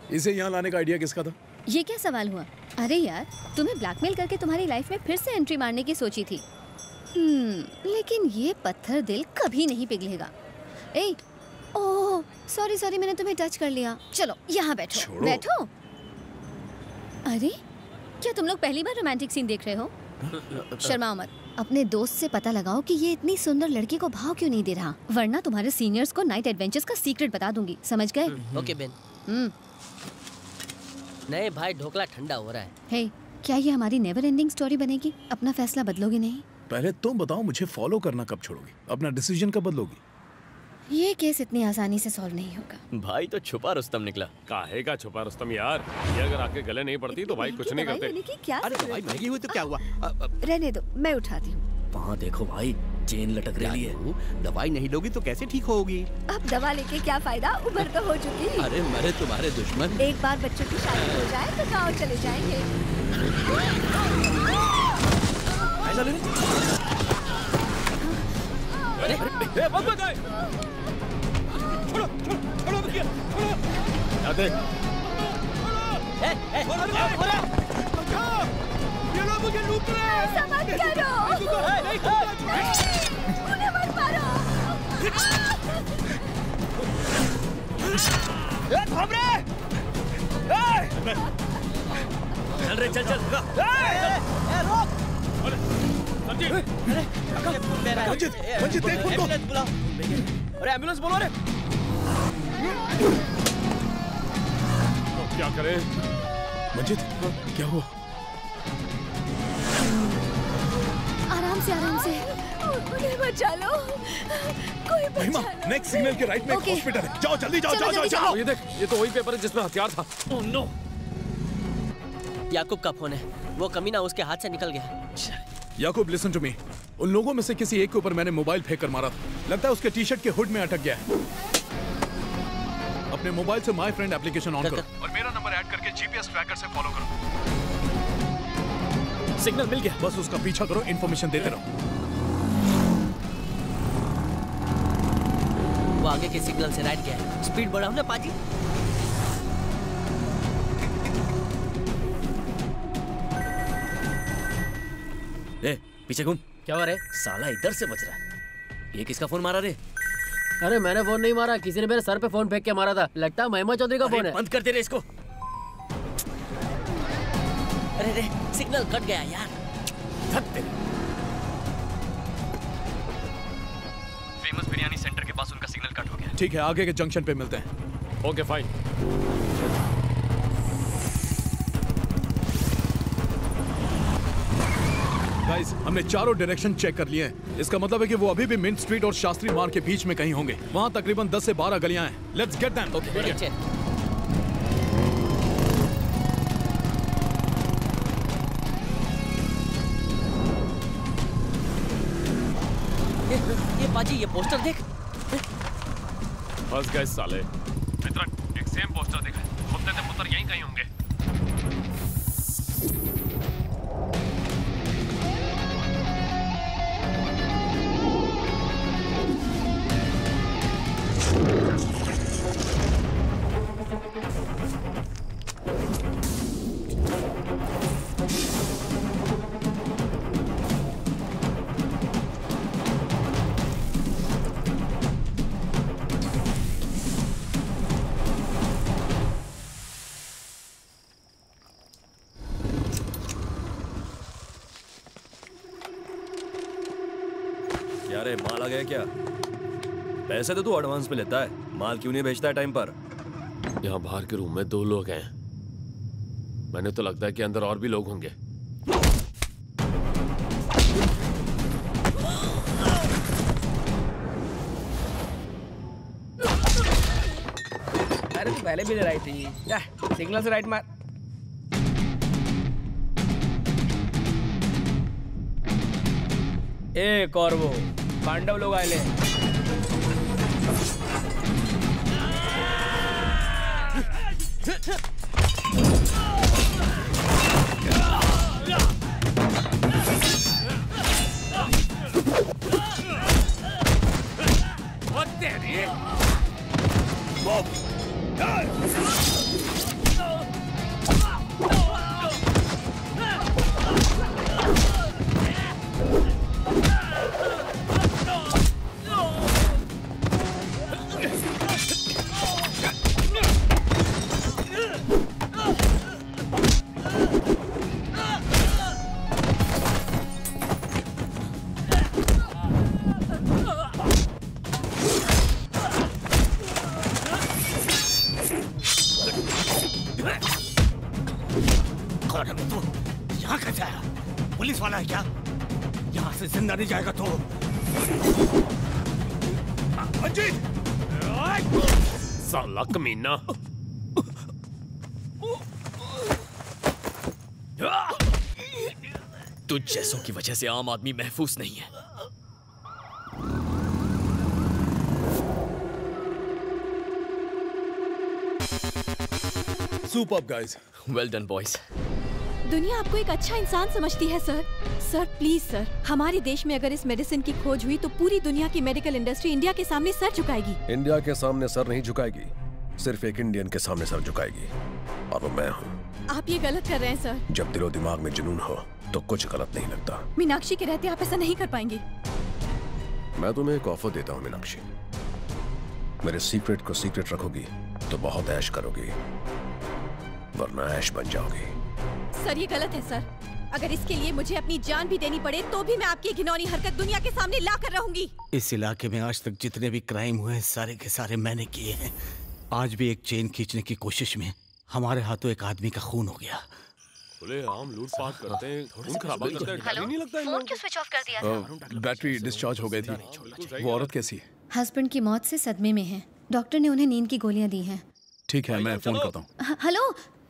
इसे यहाँ लाने का आइडिया किसका था? ये क्या सवाल हुआ? अरे यार, तुम्हें ब्लैकमेल करके तुम्हारी लाइफ में फिर से एंट्री मारने की सोची थी। लेकिन ये पत्थर दिल कभी नहीं पिघलेगा। ए, ओह सॉरी सॉरी, मैंने तुम्हें टच कर लिया। चलो यहाँ बैठो। बैठो। अरे क्या तुम लोग पहली बार रोमांटिक सीन देख रहे हो? शर्माओ मत। अपने दोस्त से पता लगाओ कि ये इतनी सुंदर लड़की को भाव क्यों नहीं दे रहा, वरना तुम्हारे सीनियर्स को नाइट एडवेंचर्स का सीक्रेट बता दूंगी। समझ गए? ओके बेन। नहीं भाई, ढोकला ठंडा हो रहा है। हे, क्या ये हमारी नेवर एंडिंग स्टोरी बनेगी? अपना फैसला बदलोगे नहीं? पहले तुम बताओ, मुझे फॉलो करना कब छोड़ोगी? अपना डिसीजन कब बदलोगी? ये केस इतनी आसानी से सॉल्व नहीं होगा। भाई तो छुपा रुस्तम निकला। काहे का छुपा रुस्तम यार? ये अगर आके गले नहीं पड़ती तो भाई कुछ नहीं करते। क्या? अरे भाई महंगी हुई तो क्या हुआ? रहने दो, मैं उठाती हूँ। वहाँ देखो भाई, चेन लटक रही है। दवाई नहीं लोगी तो कैसे ठीक होगी? अब दवा लेके क्या फायदा, उम्र तो हो चुकी। अरे मरे तुम्हारे दुश्मन। एक बार बच्चों की शादी हो जाए तो गाँव चले जाएंगे। अरे बंद मत आए। छोड़ो छोड़ो छोड़ो मत किया, छोड़ो। याद है? ये लोग मुझे लूट रहे हैं। ऐसा मत करो। उन्हें मत मारो। थाम रे। चल रे, चल चल। रोक। मंजित देख उनको। अरे एम्बुलेंस बोलो रे। क्या करें? मंजित क्या हुआ? आराम से आराम से। उन्हें बचा लो, कोई बचा लो। नेक्स्ट सिग्नल के राइट में एक हॉस्पिटल है। जाओ जल्दी जाओ जाओ जाओ। ये देख, ये तो वही पेपर है जिसमें हथियार था। Oh no. याकूब का फोन है, वो कमीना उसके हाथ से निकल गया। याकूब लिसन टू मी, उन लोगों में से किसी एक के ऊपर मैंने मोबाइल फेंक कर मारा था। लगता है उसके टी शर्ट के हुड में अटक गया है। अपने मोबाइल से माय फ्रेंड एप्लीकेशन ऑन करो और मेरा नंबर ऐड करके जीपीएस ट्रैकर से फॉलो करो। सिग्नल मिल गया। बस उसका पीछा करो, इन्फॉर्मेशन देते रहो। वो आगे के सिग्नल से राइट गया है। स्पीड बढ़ाओ ना पाजी। ए, पीछे घूम। क्या हुआ रे? साला इधर से बच रहा है। ये किसका फोन मारा रे? अरे मैंने फोन नहीं मारा, किसी ने मेरे सर पे फोन फेंक के मारा था। लगता है महिमा चौधरी का फोन है। बंद कर दे रे इसको। अरे रे, सिग्नल कट गया यार। फेमस बिरयानी सेंटर के पास उनका सिग्नल कट हो गया। ठीक है, आगे के जंक्शन पे मिलते हैं। Okay fine. गाइस, हमने चारों डायरेक्शन चेक कर लिए हैं। इसका मतलब है कि वो अभी भी मिंट स्ट्रीट और शास्त्री मार्ग के बीच में कहीं होंगे। वहाँ तकरीबन 10 से 12 गलियां हैं। Let's get them. ओके। ये पाजी, ये पोस्टर देख। बस गए साले। मित्र, एक सेम पोस्टर देखा है। मुद्दे से पुत्र यहीं कहीं होंगे। अरे माल आ गया क्या? पैसे तो तू एडवांस में लेता है, माल क्यों नहीं बेचता है टाइम पर? यहाँ बाहर के रूम में 2 लोग हैं। मैंने तो लगता है कि अंदर और भी लोग होंगे। अरे तू पहले भी ले रही थी। जा, सिग्नल से राइट मार। एक और वो पांडव लोग आए ले। पागल है तू? यहाँ कैसे आया? पुलिस वाला है क्या? यहाँ से जिंदा नहीं जाएगा तो। मंजीत! साला कमीना। तुझ जैसों की वजह से आम आदमी महफूज नहीं है। Superb guys. Well done boys. दुनिया आपको एक अच्छा इंसान समझती है सर। सर प्लीज सर, हमारे देश में अगर इस मेडिसिन की खोज हुई तो पूरी दुनिया की मेडिकल इंडस्ट्री इंडिया के सामने सर झुकाएगी। इंडिया के सामने सर नहीं झुकाएगी, सिर्फ एक इंडियन के सामने सर झुकाएगी, और वो मैं हूँ। आप ये गलत कर रहे हैं सर। जब दिलो दिमाग में जुनून हो तो कुछ गलत नहीं लगता। मीनाक्षी के रहते आप ऐसा नहीं कर पाएंगे। मैं तुम्हें एक ऑफर देता हूँ मीनाक्षी, मेरे सीक्रेट को सीक्रेट रखोगी तो बहुत ऐश करोगी, वरना ऐश बन जाओगी। सर ये गलत है सर। अगर इसके लिए मुझे अपनी जान भी देनी पड़े तो भी मैं आपकी घिनौनी हरकत दुनिया के सामने ला कर रहूंगी। इस इलाके में आज तक जितने भी क्राइम हुए हैं सारे के सारे मैंने किए हैं। आज भी एक चेन खींचने की कोशिश में हमारे हाथों एक आदमी का खून हो गया। बोले आम लूटपाट करते हैं, खून खराबा करते हैं, डर ही नहीं लगता इन फोन लोगों क्यों स्विच ऑफ कर दिया था? बैटरी डिस्चार्ज हो गई थी। वो औरत कैसी है? हस्बैंड की मौत से सदमे में है। डॉक्टर ने उन्हें नींद की गोलियां दी हैं। ठीक है, मैं फोन करता हूँ। हेलो,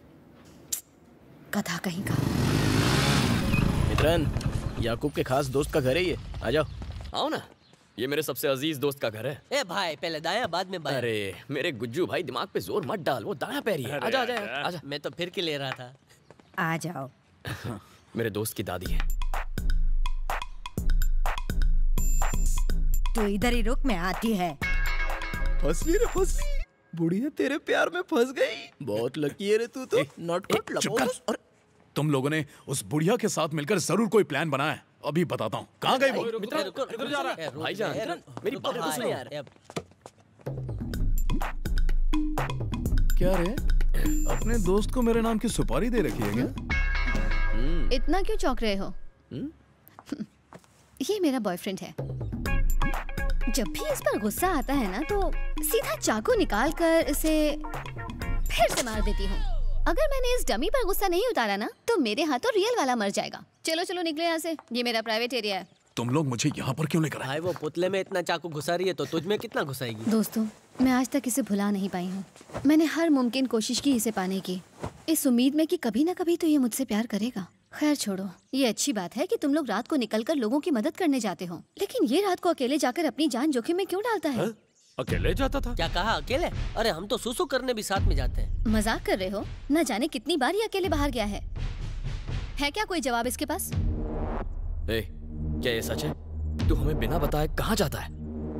कथा कहीं का। मित्रन, याकूब के खास दोस्त का घर है ये। आ जाओ। आओ ना, ये मेरे सबसे अजीज दोस्त का घर है। ए भाई, पहले दाया बाद में बाया। अरे मेरे गुज्जू भाई, दिमाग पे जोर मत डाल, वो दाया पैरी है। आजा आजा आजा। मैं तो फिर के ले रहा था। आ जाओ। मेरे दोस्त की दादी है। तो इधर ही रुक, मैं आती है। फंसली रे फंसली, बुढ़िया तेरे प्यार में फंस गई। बहुत लकी है रे तू तो। नॉट कट चुप कर। तुम लोगों ने उस बुढ़िया के साथ मिलकर जरूर कोई प्लान बनाया है। अभी बताता हूँ। कहाँ गई वो? किधर जा रहा है? भाईजान, मेरी बात तो सुनो यार। क्या रे, अपने दोस्त को मेरे नाम की सुपारी दे रखी है क्या? इतना क्यों चौंक रहे हो? ये मेरा बॉयफ्रेंड है। जब भी इस पर गुस्सा आता है ना तो सीधा चाकू निकाल कर इसे फिर से मार देती हूँ। अगर मैंने इस डमी पर गुस्सा नहीं उतारा ना तो मेरे हाथों रियल वाला मर जाएगा। चलो चलो निकलो यहाँ से, ये मेरा प्राइवेट एरिया है। तुम लोग मुझे यहाँ पर क्यों लेकर आए? भाई वो पुतले में इतना चाकू घुसा रही है तो तुझ में कितना घुसाएगी? दोस्तों, मैं आज तक इसे भुला नहीं पाई हूँ। मैंने हर मुमकिन कोशिश की इसे पाने की, इस उम्मीद में कि कभी ना कभी तो ये मुझसे प्यार करेगा। खैर छोड़ो, ये अच्छी बात है कि तुम लोग रात को निकलकर लोगों की मदद करने जाते हो, लेकिन ये रात को अकेले जाकर अपनी जान जोखिम में क्यों डालता है? अकेले जाता था? क्या कहा अकेले? अरे हम तो सुसु करने भी साथ में जाते हैं। मजाक कर रहे हो? न जाने कितनी बार ये अकेले बाहर गया है क्या कोई जवाब इसके पास? ए, क्या ये सच है? तू हमें बिना बताए कहाँ जाता है?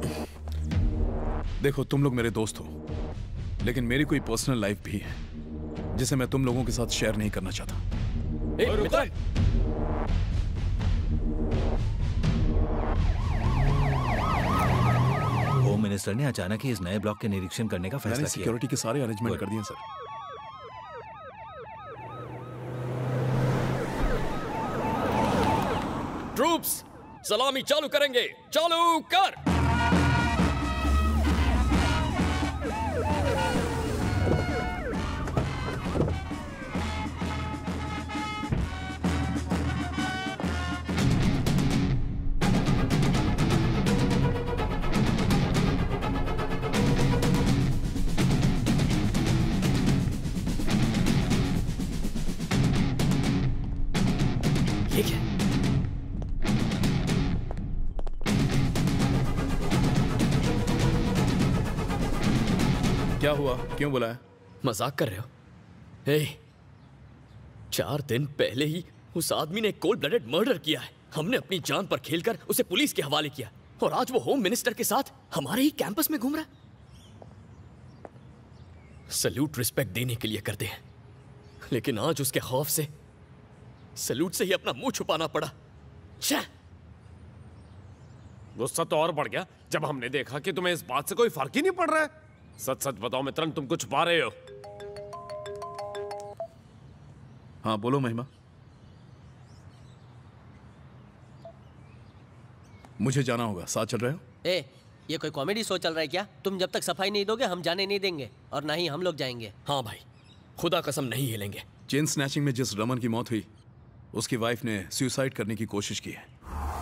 देखो, तुम लोग मेरे दोस्त हो, लेकिन मेरी कोई पर्सनल लाइफ भी है जिसे मैं तुम लोगों के साथ शेयर नहीं करना चाहता। मित्र, होम मिनिस्टर ने अचानक ही इस नए ब्लॉक के निरीक्षण करने का फैसला किया। सिक्योरिटी के सारे अरेंजमेंट कर दिए सर। ट्रूप्स, सलामी चालू करेंगे। चालू कर। ठीक है। क्या हुआ, क्यों बुलाया? मजाक कर रहे हो? हे, 4 दिन पहले ही उस आदमी ने कोल्ड ब्लडेड मर्डर किया है। हमने अपनी जान पर खेलकर उसे पुलिस के हवाले किया, और आज वो होम मिनिस्टर के साथ हमारे ही कैंपस में घूम रहा है। सल्यूट रिस्पेक्ट देने के लिए करते हैं, लेकिन आज उसके खौफ से सल्यूट से ही अपना मुंह छुपाना पड़ा। गुस्सा तो और बढ़ गया जब हमने देखा कि तुम्हें इस बात से कोई फर्क ही नहीं पड़ रहा है। सच सच बताओ मित्रन, तुम कुछ छुपा रहे हो? हाँ बोलो महिमा। मुझे जाना होगा, साथ चल रहे हो? ए, ये कोई कॉमेडी शो चल रहा है क्या? तुम जब तक सफाई नहीं दोगे हम जाने नहीं देंगे, और ना ही हम लोग जाएंगे। हाँ भाई, खुदा कसम नहीं हिलेंगे। चेन स्नैचिंग में जिस रमन की मौत हुई उसकी वाइफ ने सुसाइड करने की कोशिश की है।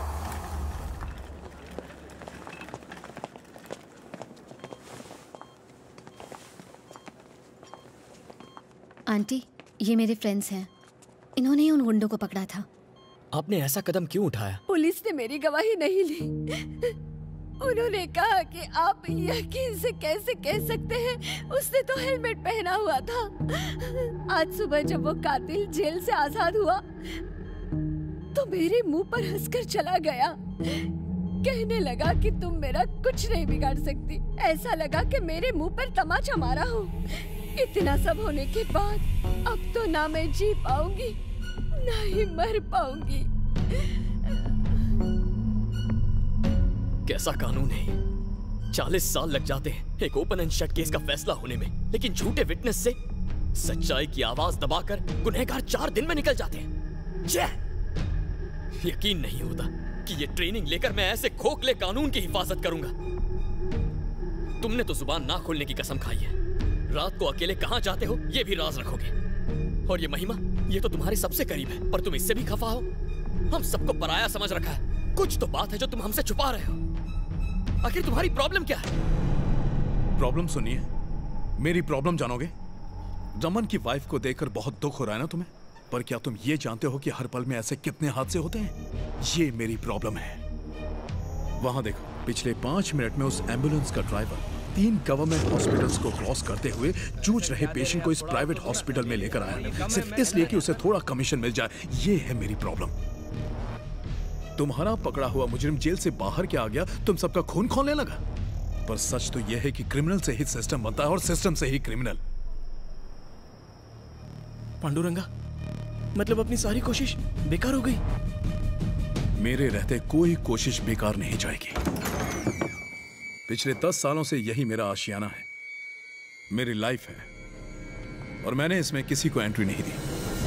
आंटी, ये मेरे फ्रेंड्स हैं। इन्होंने ही उन गुंडों को पकड़ा था। आपने ऐसा कदम क्यों उठाया? पुलिस ने मेरी गवाही नहीं ली। उन्होंने कहा कि आप यकीन से कैसे कह सकते हैं, उसने तो हेलमेट पहना हुआ था। आज सुबह जब वो कातिल जेल से आजाद हुआ तो मेरे मुंह पर हंसकर चला गया। कहने लगा कि तुम मेरा कुछ नहीं बिगाड़ सकती। ऐसा लगा कि मेरे मुंह पर तमाचा मारा हो। इतना सब होने के बाद अब तो ना मैं जी पाऊंगी ना ही मर पाऊंगी। कैसा कानून है? 40 साल लग जाते हैं एक ओपन एंड शट केस का फैसला होने में, लेकिन झूठे विटनेस से सच्चाई की आवाज दबाकर गुनहगार 4 दिन में निकल जाते हैं। यकीन नहीं होता कि ये ट्रेनिंग लेकर मैं ऐसे खोखले कानून की हिफाजत करूंगा। तुमने तो जुबान ना खोलने की कसम खाई है। रात को अकेले कहां जाते हो ये भी राज रखोगे। और ये महिमा, ये तो तुम्हारे सबसे करीब है, पर तुम इससे भी खफा हो। हम सबको पराया समझ रखा है। कुछ तो बात है जो तुम हमसे छुपा रहे हो। आखिर तुम्हारी प्रॉब्लम क्या है? प्रॉब्लम सुनिए, मेरी प्रॉब्लम जानोगे? रमन की वाइफ को देखकर बहुत दुख हो रहा है ना तुम्हें, पर क्या तुम ये जानते हो कि हर पल में ऐसे कितने हादसे होते हैं? ये मेरी प्रॉब्लम है। वहां देखो, पिछले 5 मिनट में उस एम्बुलेंस का ड्राइवर 3 गवर्नमेंट हॉस्पिटल्स को क्रॉस करते हुए जूझ रहे पेशेंट को इस प्राइवेट हॉस्पिटल में लेकर आया, सिर्फ इसलिए कि उसे थोड़ा कमीशन मिल जाए। ये है मेरी प्रॉब्लम। तुम्हारा पकड़ा हुआ मुजरिम जेल से बाहर क्या आ गया, तुम सबका खून खोलने लगा। पर सच तो यह है कि क्रिमिनल से ही सिस्टम बनता है और सिस्टम से ही क्रिमिनल। पांडुरंगा, मतलब अपनी सारी कोशिश बेकार हो गई? मेरे रहते कोई कोशिश बेकार नहीं जाएगी। पिछले 10 सालों से यही मेरा आशियाना है, मेरी लाइफ है, और मैंने इसमें किसी को एंट्री नहीं दी।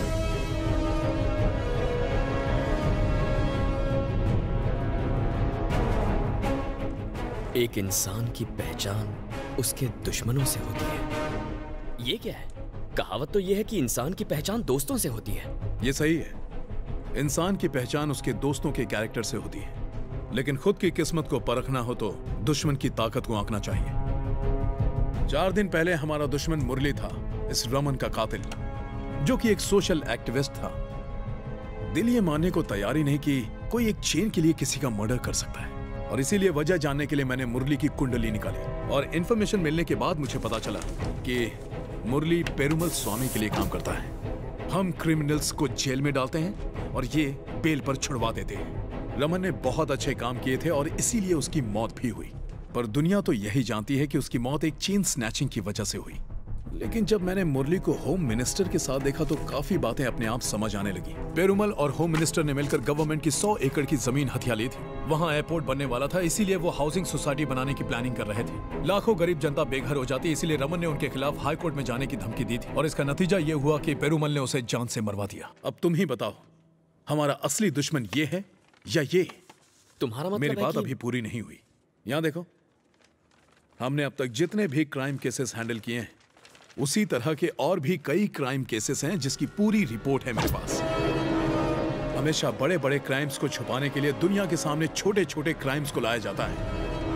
एक इंसान की पहचान उसके दुश्मनों से होती है। ये क्या है? कहावत तो यह है कि इंसान की पहचान दोस्तों से होती है। ये सही है, इंसान की पहचान उसके दोस्तों के कैरेक्टर से होती है, लेकिन खुद की किस्मत को परखना हो तो दुश्मन की ताकत को आंकना चाहिए। 4 दिन पहले हमारा दुश्मन मुरली था, इस रमन का कातिल, जो कि एक सोशल एक्टिविस्ट था। दिल ये मानने को तैयार ही नहीं कि कोई एक चेन के लिए किसी का मर्डर कर सकता है, और इसीलिए वजह जानने के लिए मैंने मुरली की कुंडली निकाली, और इन्फॉर्मेशन मिलने के बाद मुझे पता चला कि मुरली पेरुमल स्वामी के लिए काम करता है। हम क्रिमिनल्स को जेल में डालते हैं और ये बेल पर छुड़वा देते हैं। रमन ने बहुत अच्छे काम किए थे और इसीलिए उसकी मौत भी हुई, पर दुनिया तो यही जानती है कि उसकी मौत एक चेन स्नैचिंग की वजह से हुई। लेकिन जब मैंने मुरली को होम मिनिस्टर के साथ देखा तो काफी बातें अपने आप समझ आने लगी। पेरुमल और होम मिनिस्टर ने मिलकर गवर्नमेंट की 100 एकड़ की जमीन हथिया ली थी। वहाँ एयरपोर्ट बनने वाला था, इसीलिए वो हाउसिंग सोसाइटी बनाने की प्लानिंग कर रहे थे। लाखों गरीब जनता बेघर हो जाती, इसीलिए रमन ने उनके खिलाफ हाई कोर्ट में जाने की धमकी दी थी, और इसका नतीजा ये हुआ कि पेरुमल ने उसे जान से मरवा दिया। अब तुम ही बताओ, हमारा असली दुश्मन ये है या ये? तुम्हारा मतलब मेरी बात अभी पूरी नहीं हुई। यहाँ देखो, हमने अब तक जितने भी क्राइम केसेस हैंडल किए हैं, उसी तरह के और भी कई क्राइम केसेस हैं जिसकी पूरी रिपोर्ट है मेरे पास। हमेशा बड़े बड़े क्राइम्स को छुपाने के लिए दुनिया के सामने छोटे छोटे क्राइम्स को लाया जाता है।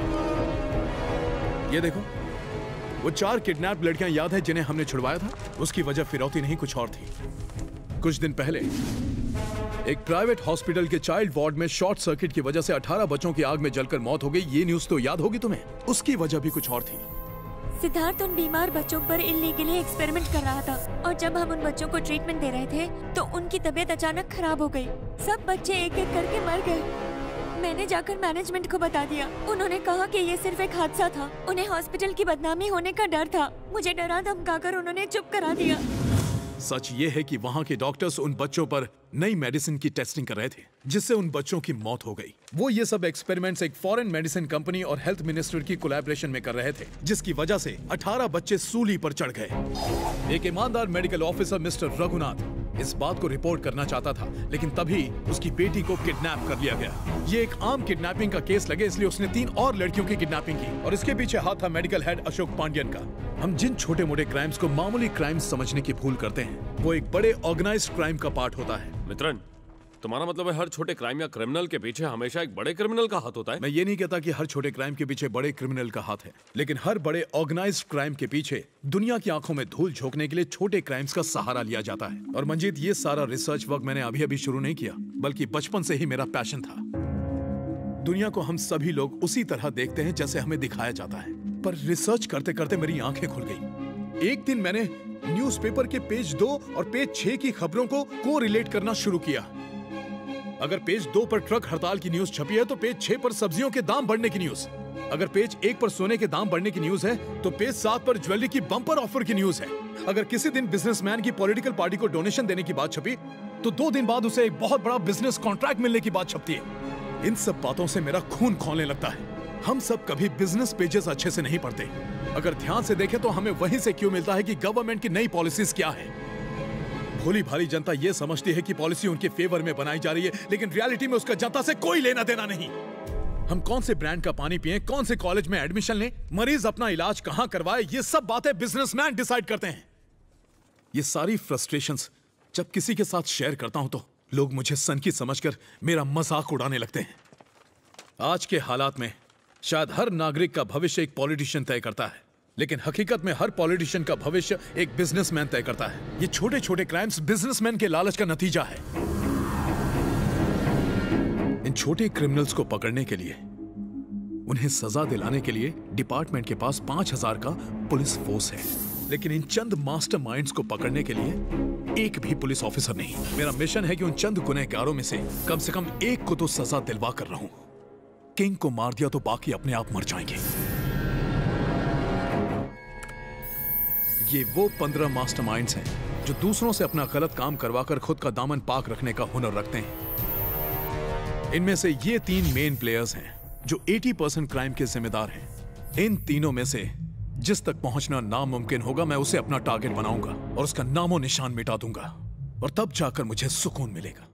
ये देखो, वो 4 किडनैप लड़कियां याद है जिन्हें हमने छुड़वाया था? उसकी वजह फिरौती नहीं, कुछ और थी। कुछ दिन पहले एक प्राइवेट हॉस्पिटल के चाइल्ड वार्ड में शॉर्ट सर्किट की वजह से 18 बच्चों की आग में जलकर मौत हो गई। ये न्यूज तो याद होगी तुम्हें। उसकी वजह भी कुछ और थी। सिद्धार्थ उन बीमार बच्चों पर इल्लीगली एक्सपेरिमेंट कर रहा था, और जब हम उन बच्चों को ट्रीटमेंट दे रहे थे तो उनकी तबीयत अचानक खराब हो गई। सब बच्चे एक एक करके मर गए। मैंने जाकर मैनेजमेंट को बता दिया। उन्होंने कहा कि ये सिर्फ एक हादसा था। उन्हें हॉस्पिटल की बदनामी होने का डर था। मुझे डरा धमकाकर उन्होंने चुप करा दिया। सच ये है कि वहाँ के डॉक्टर्स उन बच्चों पर नई मेडिसिन की टेस्टिंग कर रहे थे, जिससे उन बच्चों की मौत हो गई। वो ये सब एक्सपेरिमेंट्स एक फॉरेन मेडिसिन कंपनी और हेल्थ मिनिस्टर की कोलैबोरेशन में कर रहे थे, जिसकी वजह से 18 बच्चे सूली पर चढ़ गए। एक ईमानदार मेडिकल ऑफिसर मिस्टर रघुनाथ इस बात को रिपोर्ट करना चाहता था, लेकिन तभी उसकी बेटी को किडनैप कर लिया गया। ये एक आम किडनैपिंग का केस लगे, इसलिए उसने 3 और लड़कियों की किडनैपिंग की और इसके पीछे हाथ था मेडिकल हेड अशोक पांड्यन का। हम जिन छोटे मोटे क्राइम्स को मामूली क्राइम्स समझने की भूल करते हैं, वो एक बड़े ऑर्गेनाइज्ड क्राइम का पार्ट होता है। मित्रन, तुम्हारा मतलब है हर छोटे क्राइम या क्रिमिनल के पीछे हमेशा एक बड़े क्रिमिनल का हाथ होता है? मैं ये नहीं कहता कि हर छोटे क्राइम के पीछे बड़े क्रिमिनल का हाथ है, लेकिन हर बड़े ऑर्गेनाइज्ड क्राइम के पीछे दुनिया की आंखों में धूल झोंकने के लिए छोटे क्राइम्स का सहारा लिया जाता है। और मंजीत, ये सारा रिसर्च वर्क मैंने अभी अभी शुरू नहीं किया, बल्कि बचपन से ही मेरा पैशन था। दुनिया को हम सभी लोग उसी तरह देखते हैं जैसे हमें दिखाया जाता है, पर रिसर्च करते करते मेरी आंखें खुल गई। एक दिन मैंने न्यूज़पेपर के पेज 2 और पेज 6 की खबरों को कोरिलेट करना शुरू किया। अगर पेज 2 पर ट्रक हड़ताल की न्यूज छपी है तो पेज 6 पर सब्जियों के दाम बढ़ने की न्यूज। अगर पेज 1 पर सोने के दाम बढ़ने की न्यूज है तो पेज 7 पर ज्वेलरी की बम्पर ऑफर की न्यूज है। अगर किसी दिन बिजनेसमैन की पॉलिटिकल पार्टी को डोनेशन देने की बात छपी तो 2 दिन बाद उसे एक बहुत बड़ा बिजनेस कॉन्ट्रैक्ट मिलने की बात छपती है। इन सब बातों से मेरा खून खौलने लगता है। हम सब कभी बिजनेस पेजेस अच्छे से नहीं पढ़ते। अगर ध्यान से देखें तो हमें वहीं से क्यों मिलता है कि गवर्नमेंट की नई पॉलिसीज क्या है। भोली भाली जनता ये समझती है कि पॉलिसी उनके फेवर में बनाई जा रही है, लेकिन रियलिटी में उसका जनता से कोई लेना देना नहीं। हम कौन से ब्रांड का पानी पिएं, कौन से कॉलेज में एडमिशन लें, मरीज अपना इलाज कहां करवाए, ये सब बातें बिजनेसमैन डिसाइड करते हैं। ये सारी फ्रस्ट्रेशंस जब किसी के साथ शेयर करता हूं तो लोग मुझे सनकी समझकर मेरा मजाक उड़ाने लगते हैं। आज के हालात में शायद हर नागरिक का भविष्य एक पॉलिटिशियन तय करता है, लेकिन हकीकत में हर पॉलिटिशियन का भविष्य एक बिजनेसमैन तय करता है। ये छोटे छोटे क्राइम्स बिजनेसमैन के लालच का नतीजा है। इन छोटे क्रिमिनल्स को पकड़ने के लिए, उन्हें सजा दिलाने के लिए डिपार्टमेंट के पास 5000 का पुलिस फोर्स है, लेकिन इन चंद मास्टरमाइंड्स को पकड़ने के लिए एक भी पुलिस ऑफिसर नहीं। मेरा मिशन है कि उन चंद गुनहगारों में से कम एक को तो सजा दिलवा कर रहूं। किंग को मार दिया तो बाकी अपने आप मर जाएंगे। ये वो 15 मास्टरमाइंड्स हैं जो दूसरों से अपना गलत काम करवाकर खुद का दामन पाक रखने का हुनर रखते हैं। इनमें से ये 3 मेन प्लेयर्स हैं जो 80% क्राइम के जिम्मेदार हैं। इन तीनों में से जिस तक पहुंचना नामुमकिन होगा, मैं उसे अपना टारगेट बनाऊंगा और उसका नामो निशान मिटा दूंगा, और तब जाकर मुझे सुकून मिलेगा।